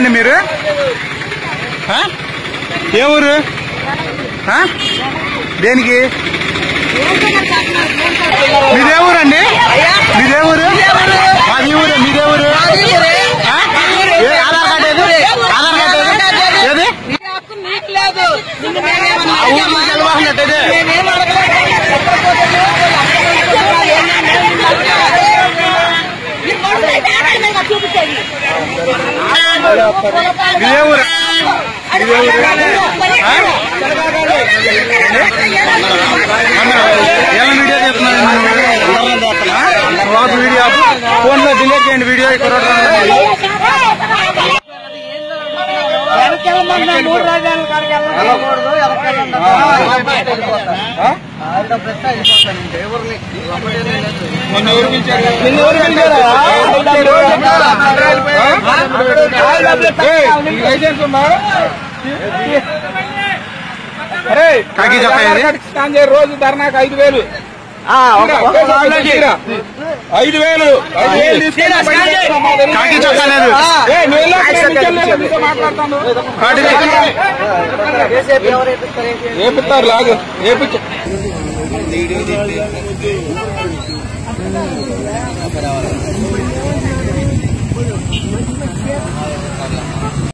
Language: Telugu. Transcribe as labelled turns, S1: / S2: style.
S1: ఎవరండి మీరు? ఏ ఊరు? దేనికి? మీదే ఊరండి? మీదే ఊరు? మాది ఊరు. మీదే ఊరు? ఆధార్ కార్డు ఏది? ఆధార్ కార్డు ఏది? మీదే ఊరు? ఎలా వీడియో చేస్తున్నాను? వీడియో ఫోన్ లో డిలీట్ చేయండి వీడియో.
S2: మూడు రాజధానుల కాడికి వెళ్ళకూడదు.
S3: లైసెన్స్ ఉందా? రోజు ధర్నాకు 5,000. 5,000 ఏపిస్తారు లాగు ఏపించ